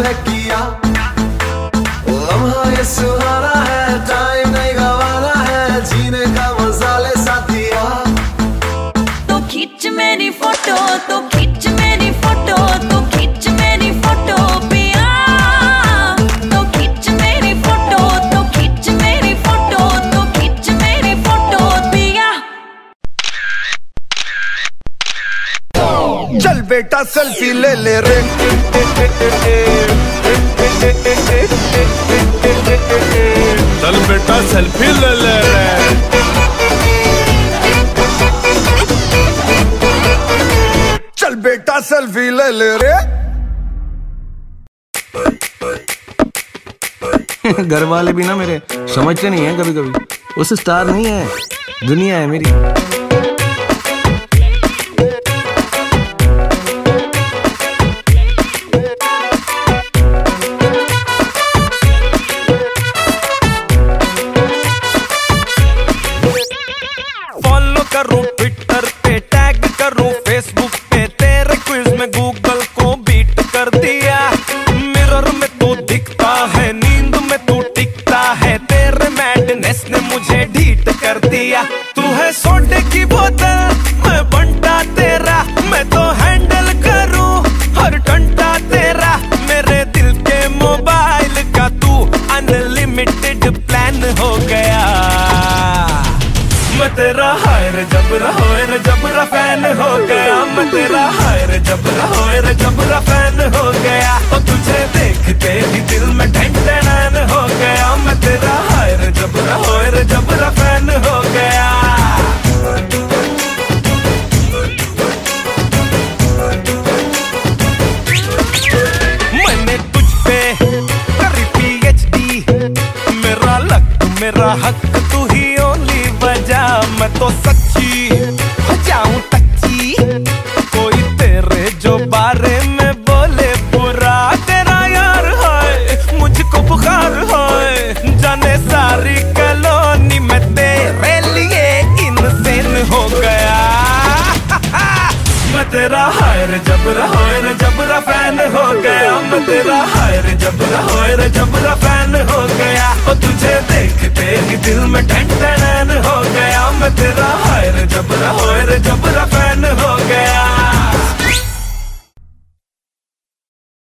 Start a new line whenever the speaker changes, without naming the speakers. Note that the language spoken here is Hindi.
है किया, लम्हा ये सुहाना है, टाइम नहीं गवाना है, जीने का मजा ले साथिया।
तो खींच मेरी फोटो, तो खींच मेरी फोटो, तो खींच मेरी फोटो पिया। तो खींच मेरी फोटो, तो खींच मेरी फोटो, तो खींच मेरी फोटो पिया।
चल बेटा सेल्फी ले ले रे,
चल बेटा सेल्फी ले ले रे।
चल बेटा सेल्फी ले ले रे।
घर वाले भी ना मेरे समझते नहीं है, कभी कभी उस स्टार नहीं है, दुनिया है मेरी।
फॉलो करूं ट्विटर पे, टैग करूं फेसबुक पे, तेरे क्विज में गूगल को बीट कर दिया। मिरर में तू दिखता है, नींद में तू टिकता है, तेरे मैडनेस ने मुझे ढीठ कर दिया। तू है सोडे की बोतल, मैं बंटा तेरा, मैं तो हैंडल करूं हर घंटा तेरा। मेरे दिल के मोबाइल का तू अनलिमिटेड प्लान हो गया। मैं तेरा हाय रे जबरा, होए रे जबरा फैन हो गया। मैं तेरा हाय रे जबरा, होए रे जबरा फैन हो गया। और तुझे देखते ही दिल में ढंढन हो गया। मैं तेरा हाय रे जबरा, होए रे जबरा फैन हो गया। मैंने तुझ पे करी PhD, मेरा लक मेरा हक तू ही ओनली वजह। मैं तो सच्ची हो जाऊं टच्ची, कोई तेरे जो बारे में बोले बुरा। तेरा यार है मुझको बुखार है, जाने सारी कॉलोनी में तेरे लिए इनसेन हो गया। मैं तेरा हाय रे जबरा, होए रे जबरा फैन हो गया। मैं तेरा हाय रे जबरा, होए रे जबरा